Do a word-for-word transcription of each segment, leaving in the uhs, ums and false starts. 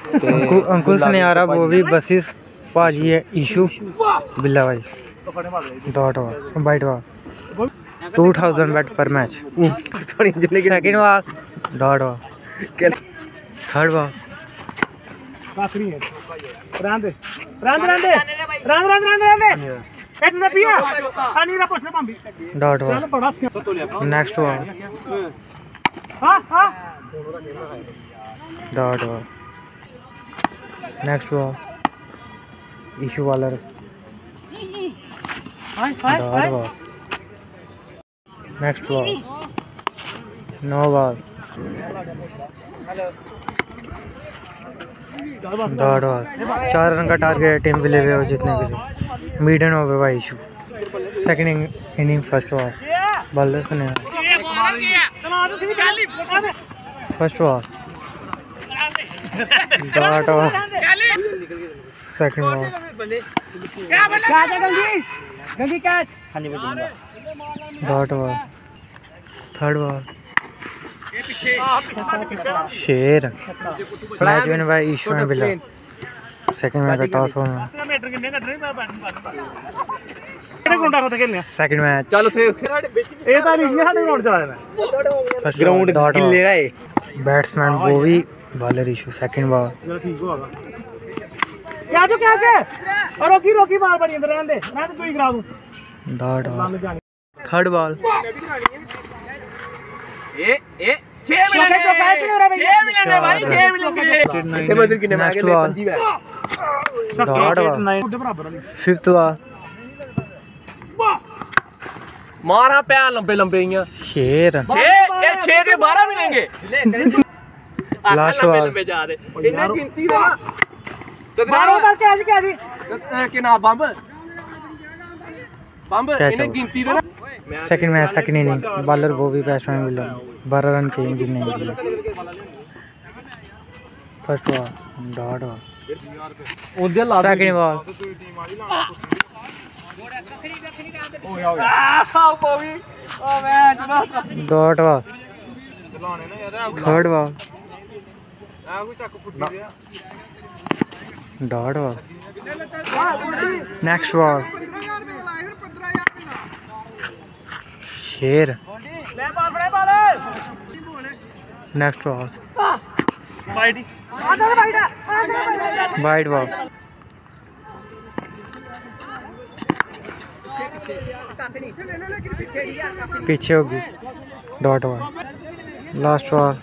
अंकुश ने आ रहा वो भी बसिस भाजी है इशू बिल्ला भाई डॉट वा बाइट वा टू थाउजेंड बैट पर मैच सेकंड वा डॉट वा थर्ड वा डॉट वा नेक्स्ट वा डॉट वा नेक्स्ट वा इशू वाला डॉट वा नेक्स्ट वा नो बॉल डॉट वा चार रन का टारगेट है टीम के लिए हो जीतने के लिए मीडियम ओवर बाय इशू सेकंड इनिंग फर्स्ट वा बॉलर से नहीं फर्स्ट वा डॉट वा सेकंड वा डॉट वा थर्ड वा शेर मैच विन बाय इशू ने बिल्ला सेकंड मैच का टॉस होना सेकंड मैच चलो थे ए ਤਾਂ ਨਹੀਂ ਸਾਡੇ ਗਰਾਊਂਡ ਚਲਾ ਦੇਣਾ ਗਰਾਊਂਡ ਕਿੱਲੇ ਦਾ ਏ बैट्समैन बोवी बॉलर इशू सेकंड बॉल ठीक होगा क्या जो क्या से और रोकी रोकी बाल बड़ी अंदर रहने दे मैं तो तू ही करा दूं डॉट थर्ड बॉल ए ए छह मिनट तो कैच नहीं हो रहा भाई छह मिनट है भाई छह मिनट कितने बदल कितने मांगे ले पंजी है डॉट बराबर फिफ्थ बॉल मारा पे लंबे लंबे शेर छह ये छह के बारह मिलेंगे लास्ट बॉल लंबे जा रहे इन्हें गिनती दे ना बारह बार क्या क्या जी के ना बम बम इन्हें गिनती दे ना second match second inning bowler वो भी बैट्समैन मिला बारह रन चाहिए जीतने के लिए first ball dot ball second ball dot ball third ball dot ball next ball शेर नेक्स्ट बॉल वाइड बॉल पीछे होगी dot ball last ball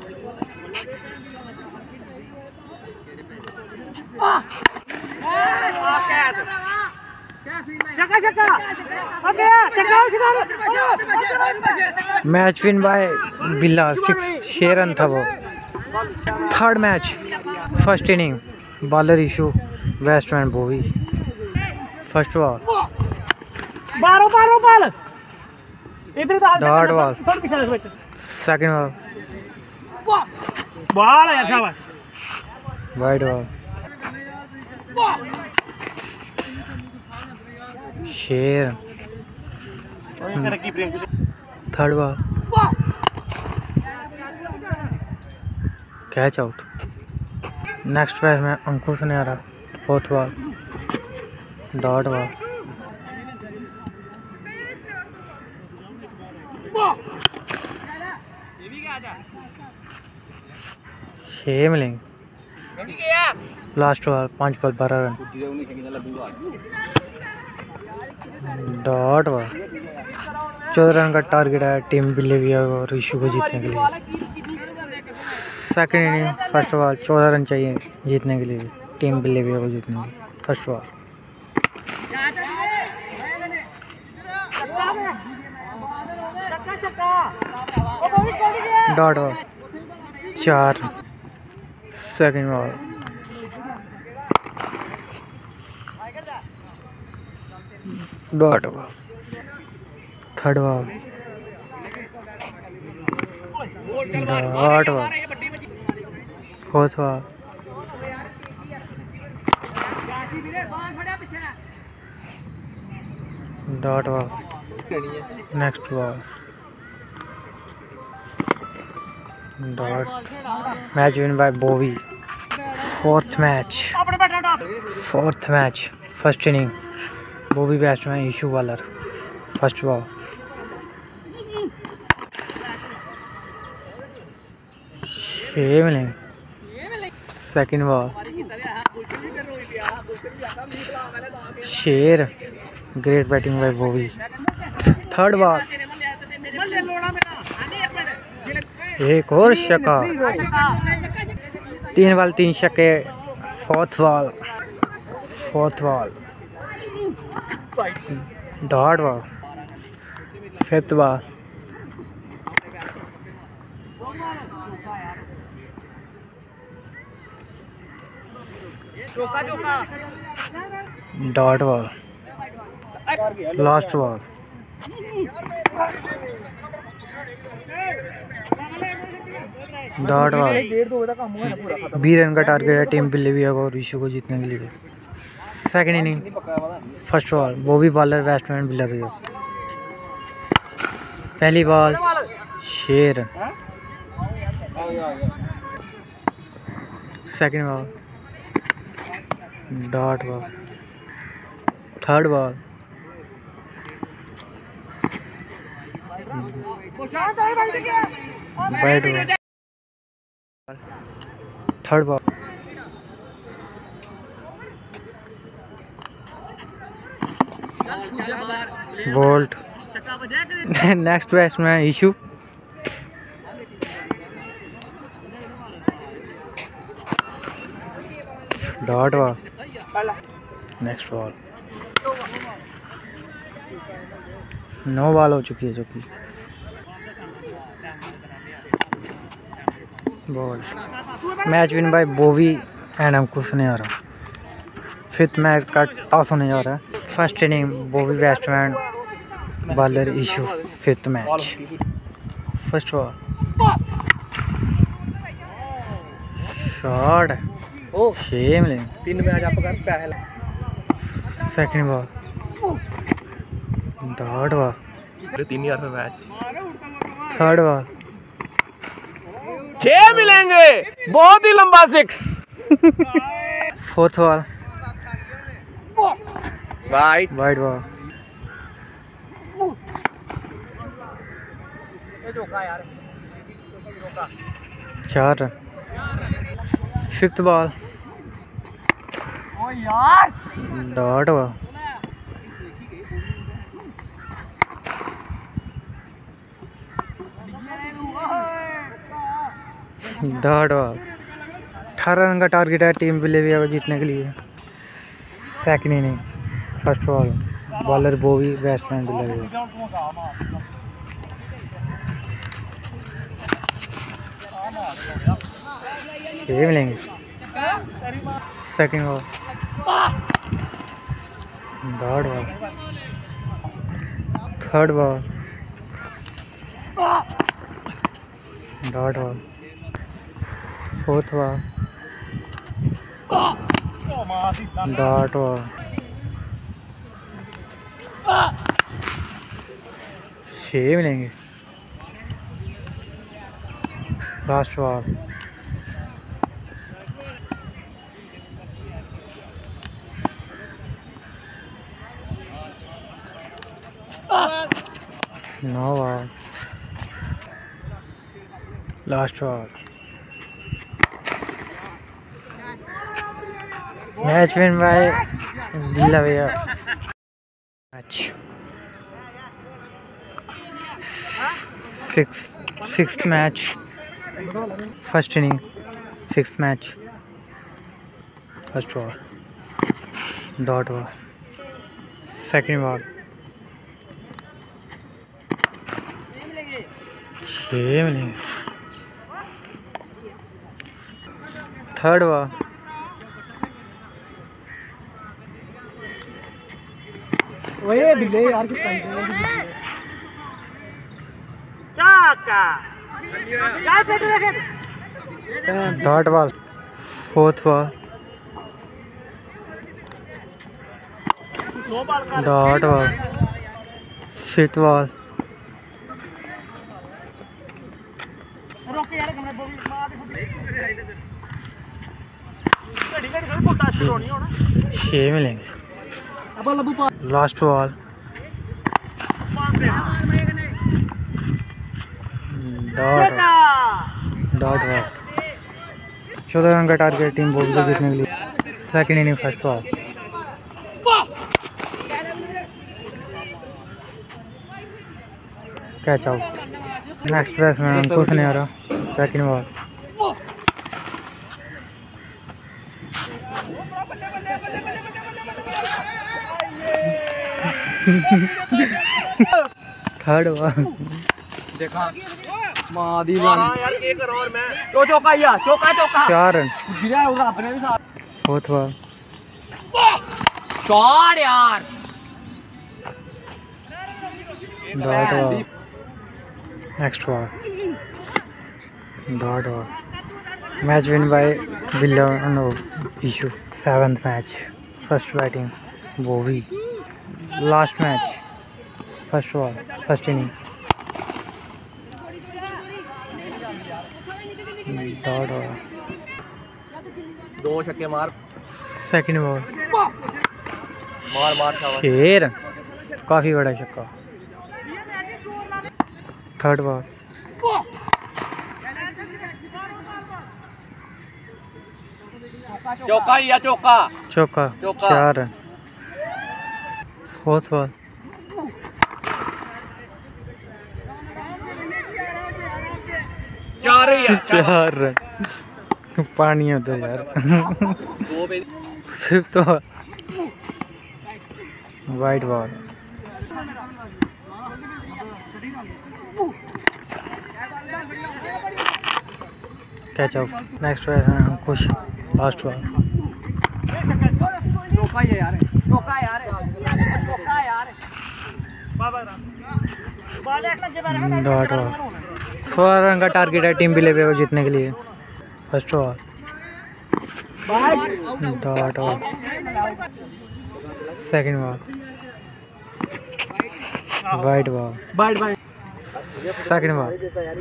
match win by Billa six छह रन था वो third match first inning bowler Ishu batsman Bobby first ball बारो बारो ball इधर dot ball second ball ball है शाबाश वाइड बॉल शेर third ball catch out next match में अंकुश ने आ रहा फोर्थ बॉल डॉट बॉल छह मिलेंगे लास्ट बॉल पाँच बॉल बारह रन डॉट बॉल चौदह रन का टारगेट है टीम बिल्ले और इशू को जीतने के लिए सेकंड इनिंग फर्स्ट बॉल चौदह रन चाहिए जीतने के लिए टीम बिल्ले को जीतने के लिए फर्स्ट बॉल डॉट बॉल चार second ball dot ball third ball dot ball fourth ball dot ball next ball dot match win by Bobby fourth match fourth match first inning Bobby batsman Ishu bowler first ball छः मिलेंगे second ball शेर great batting by Bobby third ball एक और छक्का तीन ball तीन छक्के fourth ball fourth ball dot ball fifth ball dot ball last ball dot ball बीस रन का टारगेट है टीम बिल्लेविया को और विश्व को जीतने के लिए। Second inning first ball Bobby bowler batsman Billevia पहली बॉल शेर second ball dot ball third ball bat ball third ball bowled next batsman Ishu dot ball next ball no ball हो चुकी है जो कि ball match win by Bobby and हमको सुने आ रहा फिफ्थ मैच का टॉस होने जा रहा है। First inning Bobby batsman bowler Ishu fifth match first ball shot छह मिले तीन मैच आप कर पहला सेकंड बॉल डॉट बॉल तीन यार मैच थर्ड बॉल छह मिलेंगे बहुत ही लंबा six fourth ball wide wide ball चार run fifth ball dot ball dot ball अठारह रन का टारगेट है टीम बिल्लेविया को जीतने के लिए। Second inning first ball bowler Bobby batsman Billevia छह मिलेंगे second ball dot ball third ball dot ball fourth ball dot ball छः मिलेंगे last ball no ball last ball match win by Billevia match six sixth match first inning sixth match first ball dot ball second ball छः मिलेंगे third ball ओए बिल्ले यार किस चाका क्या पेट रखे dot ball fourth ball dot ball fifth ball छः मिलेंगे। Last ball dot dot ball. चौदह रन का टारगेट टीम बॉल को जीतने के लिए। Second inning first ball. Catch out. Next batsman कुछ नहीं आ रहा। Second ball. Third ball. देखा मां दी हां यार एक और मैं तो चौका या चौका चौका चार रन। गिरा होगा अपने भी साथ। Fourth ball. शॉट यार dot ball. Next ball dot ball. Match win by William Ishu. Seventh match first batting Bobby. Last match first ball first inning dot ball. दो छक्के मार सेकंड बॉल मार मार शाबाश। शेर काफी बड़ा छक्का। Third ball. चौका या चौका चौका चौका। चार रन। Fourth ball. चार ही है चार रन। पानी है उधर यार। दो पे fifth ball. Wide ball. Catch out. Next कुछ लास्ट बॉल। चौका ही है यार चौका यार चौका यार डॉट बॉल। सोलह रन का टारगेट है टीम बिले पे को जीतने के लिए। First ball dot ball. Second ball wide ball. Wide wide second ball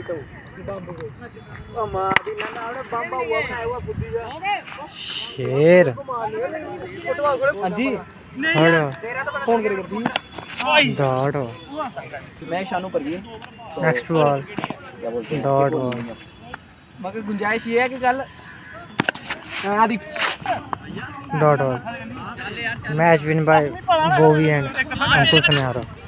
शेर। हाँ जी थर्ड फोन करके डॉट बॉल। मैं शानू पर गई नेक्स्ट बॉल डॉट बॉल। मगर गुंजाइश ये है कि कल आदि dot ball. Match win by Bobby and Ankush ने आ रहा।